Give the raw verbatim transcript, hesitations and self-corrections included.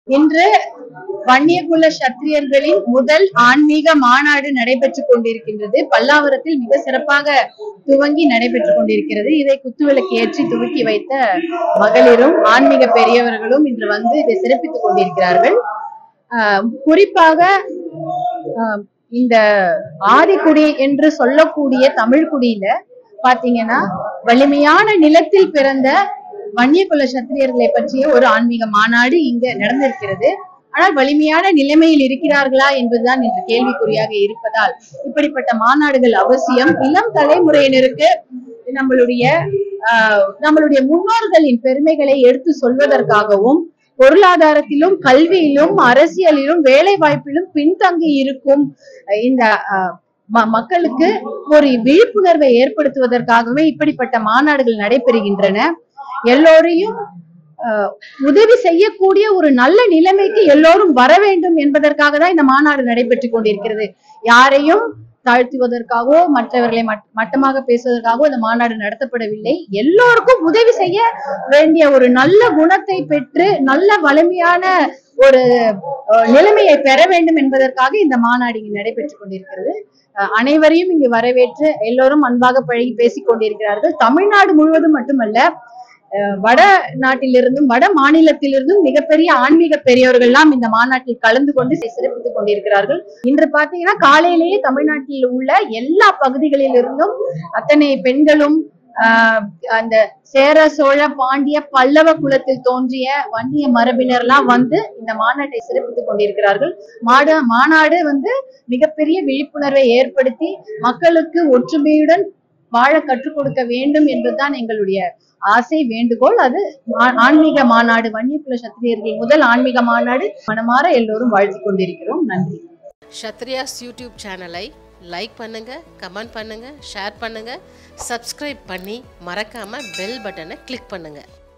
இன்று வன்னியகுல சத்திரியர்களின் முதல் ஆன்மீக மாநாடு நடைபெற்றுக் கொண்டிருக்கின்றது. பல்லாவரத்தில் மிக சிறப்பாக துவங்கி நடைபெற்றுக் கொண்டிருக்கிறது. இதை குத்துவிளக்கு ஏற்றி துவக்கி வைத்த மகளிரும் ஆன்மீக பெரியவர்களும் இன்று வந்து இதை சிறப்பித்துக் கொண்டிருக்கிறார்கள். ஆஹ் குறிப்பாக ஆஹ் இந்த ஆதிக்குடி என்று சொல்லக்கூடிய தமிழ்குடியில பாத்தீங்கன்னா வலிமையான நிலத்தில் பிறந்த வன்னியகுல சத்திரியர்களை பற்றிய ஒரு ஆன்மீக மாநாடு இங்க நடந்திருக்கிறது. ஆனால் வலிமையான நிலைமையில் இருக்கிறார்களா என்பதுதான் இன்று கேள்விக்குறியாக இருப்பதால் இப்படிப்பட்ட மாநாடுகள் அவசியம். இளம் தலைமுறையினருக்கு நம்மளுடைய ஆஹ் நம்மளுடைய முன்னோர்களின் பெருமைகளை எடுத்து சொல்வதற்காகவும், பொருளாதாரத்திலும் கல்வியிலும் அரசியலிலும் வேலை வாய்ப்பிலும் பின்தங்கி இருக்கும் இந்த மக்களுக்கு ஒரு விழிப்புணர்வை ஏற்படுத்துவதற்காகவே இப்படிப்பட்ட மாநாடுகள் நடைபெறுகின்றன. எல்லோரையும் உதவி செய்யக்கூடிய ஒரு நல்ல நிலைமைக்கு எல்லோரும் வர வேண்டும் என்பதற்காக தான் இந்த மாநாடு நடைபெற்றுக் கொண்டிருக்கிறது. யாரையும் தாழ்த்துவதற்காகவோ மற்றவர்களை மட்டமாக பேசுவதற்காகவோ இந்த மாநாடு நடத்தப்படவில்லை. எல்லோருக்கும் உதவி செய்ய வேண்டிய ஒரு நல்ல குணத்தை பெற்று நல்ல வலிமையான ஒரு நிலைமையை பெற வேண்டும் என்பதற்காக இந்த மாநாடு இங்கு நடைபெற்றுக் கொண்டிருக்கிறது. அனைவரையும் இங்கு வரவேற்று எல்லோரும் அன்பாக பழகி பேசிக் கொண்டிருக்கிறார்கள். தமிழ்நாடு முழுவதும் மட்டுமல்ல, வட நாட்டிலிருந்தும் வட மாநிலத்திலிருந்தும் மிகப்பெரிய ஆன்மீக பெரியவர்கள் எல்லாம் இந்த மாநாட்டில் கலந்து கொண்டு சிறப்பித்துக் கொண்டிருக்கிறார்கள். இன்று பாத்தீங்கன்னா காலையிலேயே தமிழ்நாட்டில் உள்ள எல்லா பகுதிகளிலிருந்தும் அத்தனை பெண்களும் ஆஹ் அந்த சேர சோழ பாண்டிய பல்லவ குலத்தில் தோன்றிய வன்னிய மரபினர் எல்லாம் வந்து இந்த மாநாட்டை சிறப்பித்துக் கொண்டிருக்கிறார்கள். மாட மாநாடு வந்து மிகப்பெரிய விழிப்புணர்வை ஏற்படுத்தி மக்களுக்கு ஒற்றுமையுடன் வாழ கற்றுக் கொடுக்க வேண்டும் என்பதுதான் எங்களுடைய ஆசை, வேண்டுகோள். அது ஆன்மீக மாநாடு, வன்னியகுல சத்திரியர்கள் முதல் ஆன்மீக மாநாடு. மனமாற எல்லோரும் வாழ்த்திக் கொண்டிருக்கிறோம். நன்றி. சத்ரியாஸ் யூடியூப் சேனலை லைக் பண்ணுங்க, கமெண்ட் பண்ணுங்க, ஷேர் பண்ணுங்க, சப்ஸ்கிரைப் பண்ணி மறக்காம பெல் பட்டனை கிளிக் பண்ணுங்க.